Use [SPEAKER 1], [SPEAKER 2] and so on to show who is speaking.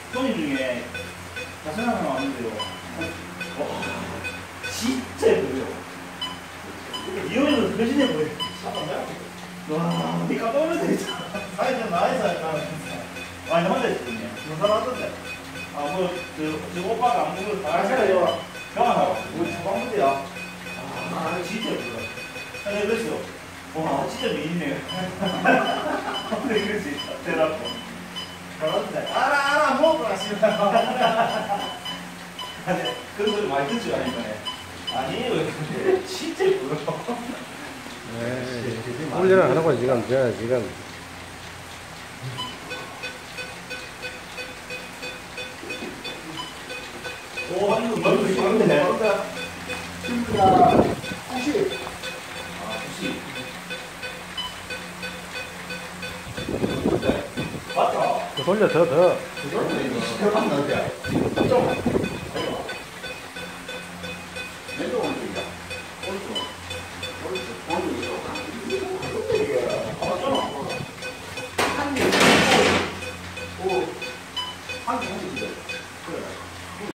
[SPEAKER 1] 손님 중에 자신한 사람 왔는데요. 진짜 예쁘죠? 이혼에도 변신해 보여. 와, 니 깜짝 놀랐다, 진짜.
[SPEAKER 2] 아니, 좀 나이스 할까?
[SPEAKER 1] 아, 나 혼자 있었거든요.
[SPEAKER 2] 사람하던데.
[SPEAKER 1] 아, 뭐, 저 오빠가 안무를 다 하셔요. 병원하고. 우리 처방문제야. 아, 진짜 예쁘다. 아니, 그랬어. 와, 진짜 미인이네요. 근데 그러지. 대답고.
[SPEAKER 2] 그런데. 알아, 먹으라, 씨발.
[SPEAKER 1] 아니, 그런 소리 많이 듣지 않으니까네. 아니에요. 진짜 예쁘다.
[SPEAKER 3] 훈련을 하는 거지, 지금.
[SPEAKER 1] 오, 아니, 이거 너무 좋은데.
[SPEAKER 2] 친구야, 90.
[SPEAKER 1] 아, 90. 맞죠?
[SPEAKER 3] 돌려, 더.
[SPEAKER 2] 그거는 이거 시켜봤나, 어때? 좀. 왼쪽 오른쪽이야. 오른쪽. 이게, 한 개, 오, 한 개,